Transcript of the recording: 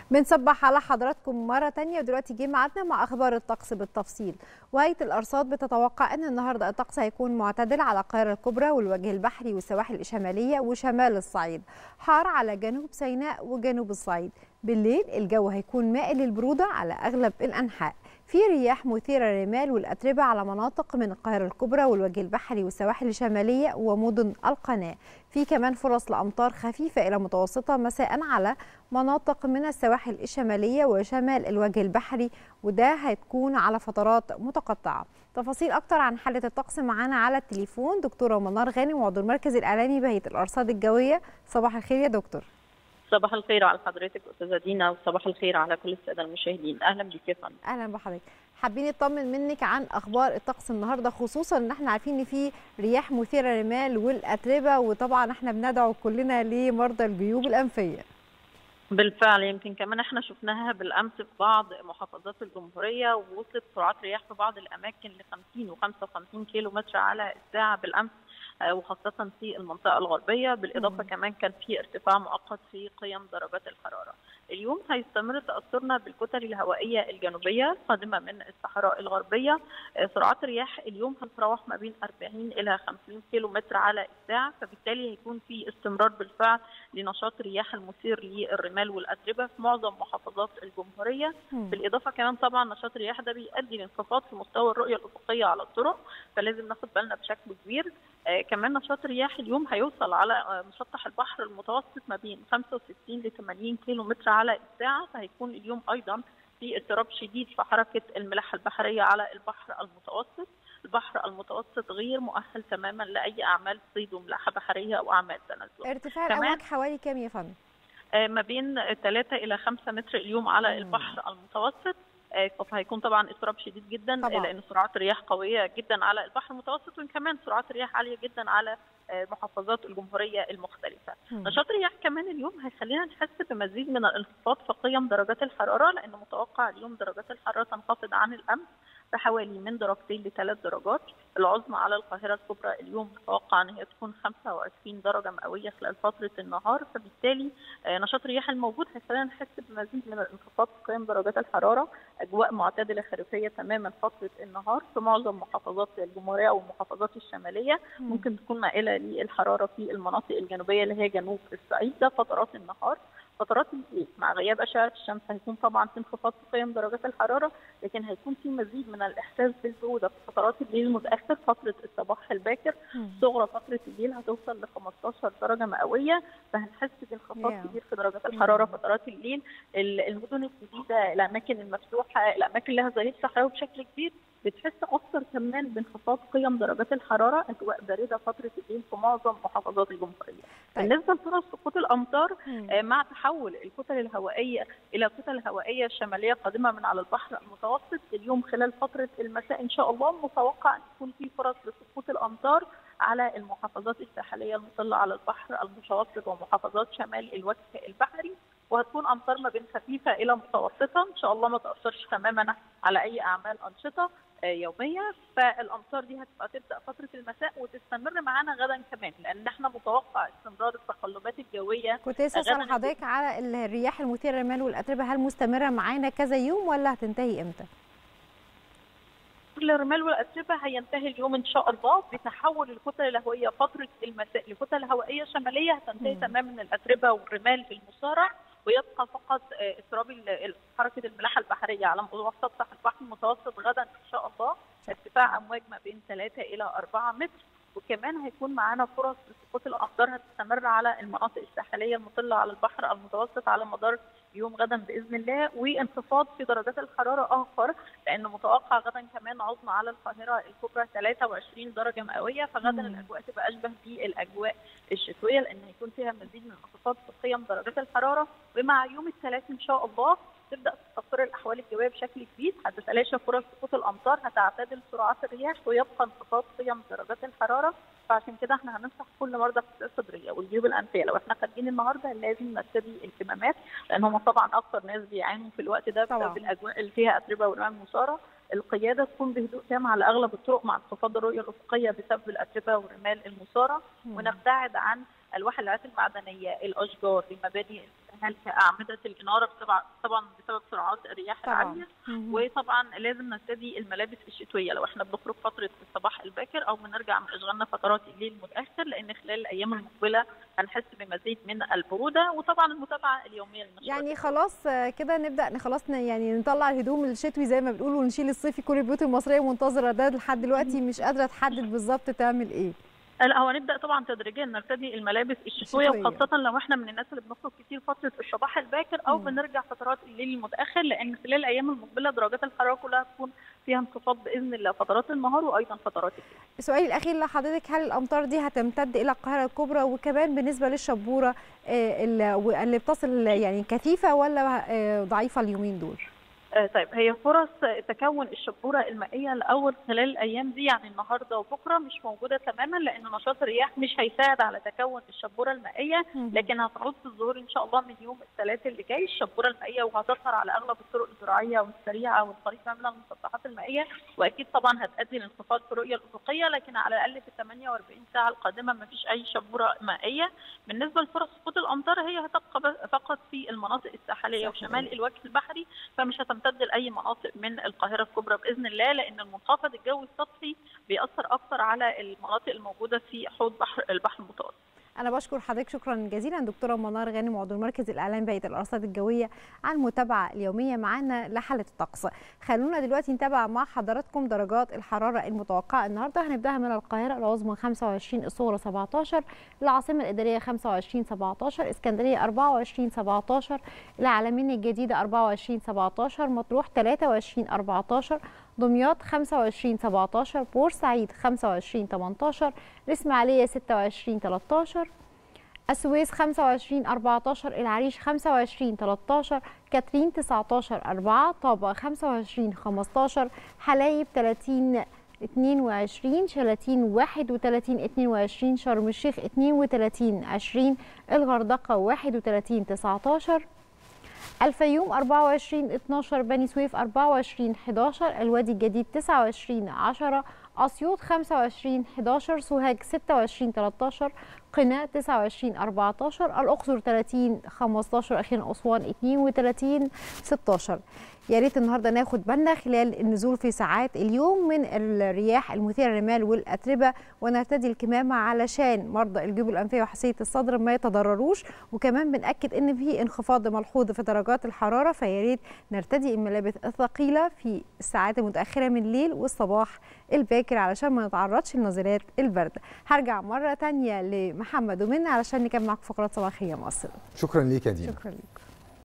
بنصبح على حضراتكم مرة تانية، ودلوقتي جه ميعادنا مع أخبار الطقس بالتفصيل. وهيئة الأرصاد بتتوقع أن النهاردة الطقس هيكون معتدل على القاهرة الكبرى والوجه البحري والسواحل الشمالية وشمال الصعيد، حار على جنوب سيناء وجنوب الصعيد. بالليل الجو هيكون مائل للبرودة على أغلب الأنحاء، في رياح مثيرة للرمال والأتربة على مناطق من القاهرة الكبرى والوجه البحري والسواحل الشمالية ومدن القناة. في كمان فرص لأمطار خفيفة إلى متوسطة مساء على مناطق من السواحل الشمالية وشمال الوجه البحري، وده هتكون على فترات متقطعة. تفاصيل أكتر عن حالة الطقس معانا على التليفون دكتورة منار غانم، عضو المركز الإعلامي بهيئة الأرصاد الجوية. صباح الخير يا دكتور. صباح الخير على حضرتك استاذه دينا، وصباح الخير على كل الساده المشاهدين. اهلا بك يا فندم. اهلا بحضرتك. حابين نطمن منك عن اخبار الطقس النهارده، خصوصا ان احنا عارفين ان في رياح مثيره للرمال والاتربه، وطبعا احنا بندعو كلنا لمرضى الجيوب الانفيه. بالفعل يمكن كمان احنا شفناها بالامس في بعض محافظات الجمهوريه، ووصلت سرعات رياح في بعض الاماكن ل 50 و55 كيلو متر على الساعه بالامس، وخاصة في المنطقة الغربية. بالإضافة كمان كان في ارتفاع مؤقت في قيم درجات الحرارة. اليوم هيستمر تأثرنا بالكتل الهوائية الجنوبية القادمة من الصحراء الغربية. سرعات الرياح اليوم هتتراوح ما بين 40 إلى 50 كيلو متر على الساعة، فبالتالي هيكون في استمرار بالفعل لنشاط الرياح المثير للرمال والأتربة في معظم محافظات الجمهورية. بالإضافة كمان طبعا نشاط الرياح ده بيؤدي لانخفاض في مستوى الرؤية الأفقية على الطرق، فلازم ناخد بالنا بشكل كبير. كمان نشاط الرياح اليوم هيوصل على مسطح البحر المتوسط ما بين 65 ل 80 كيلو متر على الساعة، فهيكون اليوم أيضا في اضطراب شديد في حركة الملاحة البحرية على البحر المتوسط. البحر المتوسط غير مؤهل تماما لأي أعمال صيد وملاحة بحرية أو أعمال تنزل. ارتفاع الأمواج حوالي كام يا فندم؟ ما بين 3 إلى 5 متر اليوم على البحر المتوسط. فهيكون طبعا اضطراب شديد جدا طبعا، لان سرعات الرياح قويه جدا على البحر المتوسط، وكمان سرعات الرياح عاليه جدا على محافظات الجمهوريه المختلفه. نشاط الرياح كمان اليوم هيخلينا نحس بمزيد من الانخفاض في قيم درجات الحراره، لان متوقع اليوم درجات الحراره تنخفض عن الامس بحوالي من درجتين ل3 درجات. العظمى على القاهره الكبرى اليوم متوقع ان هي تكون 25 درجه مئويه خلال فتره النهار، فبالتالي نشاط الرياح الموجود هيخلينا نحس بمزيد من الانخفاض في قيم درجات الحراره. اجواء معتدله خريفيه تماما فتره النهار في معظم محافظات الجمهوريه والمحافظات الشماليه. ممكن تكون مائله للحراره في المناطق الجنوبيه اللي هي جنوب الصعيد. ده فترات النهار. فترات الليل مع غياب اشعه الشمس هيكون طبعا في انخفاض في قيم درجات الحراره، لكن هيكون في مزيد من الاحساس بالبروده في فترات الليل المتاخر، فتره الصباح الباكر. صغرى فتره الليل هتوصل ل 15 درجه مئويه، فهنحس بانخفاض كبير في درجات الحراره فترات الليل. المدن الجديده، الاماكن المفتوحه، الاماكن اللي لها ظهير صحراوي بشكل كبير بتحس اكثر كمان بانخفاض قيم درجات الحراره. اجواء بارده فتره الليل في معظم محافظات الجمهوريه. بالنسبه لفرص سقوط الامطار مع تحول الكتل الهوائيه الى كتل هوائيه شماليه قادمه من على البحر المتوسط، اليوم خلال فتره المساء ان شاء الله متوقع ان يكون في فرص لسقوط الامطار على المحافظات الساحليه المطله على البحر المتوسط ومحافظات شمال الوجه البحري، وهتكون امطار ما بين خفيفه الى متوسطه ان شاء الله، ما تاثرش تماما على اي اعمال انشطه يوميه. فالامطار دي هتبدا فتره المساء وتستمر معانا غدا كمان، لان احنا متوقع استمرار التقلبات الجويه. كنت لسه اسال حضرتك على الرياح المثيره للرمال والاتربه، هل مستمره معانا كذا يوم ولا هتنتهي امتى؟ الرمال والاتربه هينتهي اليوم ان شاء الله بتحول الكتل الهوائيه فتره المساء لكتل هوائيه شماليه، هتنتهي تماما الاتربه والرمال المسارع، ويبقى فقط اضطراب حركه الملاحه البحريه على مسطح البحر المتوسط غدا ان شاء الله. ارتفاع امواج ما بين 3 الى 4 متر، وكمان هيكون معانا فرص لسقوط الامطار هتستمر على المناطق الساحليه المطله على البحر المتوسط على مدار يوم غدا باذن الله، وانخفاض في درجات الحراره اخر، لان متوقع غدا كمان عظمى على القاهره الكبرى 23 درجه مئويه، فغدا الاجواء تبقى اشبه بالاجواء الشتويه، لان هيكون فيها مزيد من انخفاض في قيم درجات الحراره. ومع يوم الثلاث ان شاء الله تبدا تستقر الاحوال الجويه بشكل جديد، هتتلاشى فرص سقوط الامطار، هتعتدل سرعات الرياح، ويبقى انخفاض قيم درجات الحراره. فعشان كده احنا هننصح كل مرضى الفئات الصدريه والجيوب الانفيه لو احنا خارجين النهارده لازم نرتدي الكمامات، لان هم طبعا اكثر ناس بيعانوا في الوقت ده بسبب الاجواء اللي فيها اتربه ورمال مثاره. القياده تكون بهدوء تام على اغلب الطرق مع انخفاض الرؤيه الافقيه بسبب الاتربه والرمال المثاره، ونبتعد عن الوحلات المعدنيه، الاشجار، المباني المنهل كاعمده الاناره طبعا بسبب سرعات الرياح العاليه. وطبعا لازم نرتدي الملابس الشتويه لو احنا بنخرج فتره الصباح الباكر او بنرجع من اشغالنا فترات الليل المتاخر، لان خلال الايام المقبله هنحس بمزيد من البروده. وطبعا المتابعه اليوميه للنشاط. يعني خلاص كده نبدا خلاص يعني نطلع الهدوم الشتوي زي ما بنقول ونشيل الصيفي. كل البيوت المصريه منتظره ده لحد دلوقتي، مش قادره تحدد بالظبط تعمل ايه. لا، هو نبدا طبعا تدريجيا نرتدي الملابس الشتويه، وخاصه لو احنا من الناس اللي بنخرج كتير فتره الصباح الباكر او بنرجع فترات الليل المتاخر، لان خلال الايام المقبله درجات الحراره كلها تكون فيها انخفاض باذن الله فترات النهار وايضا فترات الليل. سؤالي الاخير لحضرتك، هل الامطار دي هتمتد الى القاهره الكبرى؟ وكمان بالنسبه للشبوره اللي بتصل يعني كثيفه ولا ضعيفه اليومين دول؟ طيب، هي فرص تكون الشبوره المائيه الاول خلال الايام دي، يعني النهارده وبكره مش موجوده تماما، لان نشاط الرياح مش هيساعد على تكون الشبوره المائيه، لكن هتعود في الظهور ان شاء الله من يوم الثلاث اللي جاي الشبوره المائيه، وهتظهر على اغلب الطرق الزراعيه والسريعه والقريبه من المسطحات المائيه، واكيد طبعا هتؤدي لانخفاض في الرؤيه الافقيه، لكن على الاقل في 48 ساعه القادمه ما فيش اي شبوره مائيه. بالنسبه لفرص سقوط الامطار هي هتبقى فقط في المناطق الساحليه وشمال الوجه البحري، فمش هتمتد لاي مناطق من القاهره الكبرى باذن الله، لان المنخفض الجوي السطحي بيأثر اكثر على المناطق الموجوده في حوض البحر المتوسط. أنا بشكر حضرتك شكرا جزيلا دكتورة منار غانم عضو مركز الإعلام بهيئة الأرصاد الجوية على المتابعة اليومية معنا لحالة الطقس. خلونا دلوقتي نتابع مع حضراتكم درجات الحرارة المتوقعة النهارده. هنبدأها من القاهرة، العظمى 25، الصغرى 17، العاصمة الإدارية 25 17، اسكندرية 24 17، العلمين الجديدة 24 17، مطروح 23 14، دمياط 25 17، بورسعيد 25 18، الإسماعيلية 26 13، السويس 25 14، العريش 25 13، كاترين 19 4، طابة 25 15، حلايب 30 22، شلاتين 31 22، شرم الشيخ 32 20، الغردقة 31 19، الفيوم 24 12، بني سويف 24 11، الوادي الجديد 29 10، أسيوط 25 11، سوهاج 26 13، قنا 29 14، الأقصر 30 15، أخيرا أسوان 32 16. يا ريت النهارده ناخد بالنا خلال النزول في ساعات اليوم من الرياح المثيره للرمال والاتربه، ونرتدي الكمامه علشان مرضى الجيوب الانفيه وحساسيه الصدر ما يتضرروش. وكمان بنأكد ان في انخفاض ملحوظ في درجات الحراره، فيا ريت نرتدي الملابس الثقيله في الساعات المتاخره من الليل والصباح الباكر علشان ما نتعرضش لنزلات البرد. هرجع مره ثانيه لمحمد ومنى علشان نكمل معاكم فقرات صباحيه مصر. شكرا ليك يا دينا. شكرا ليك.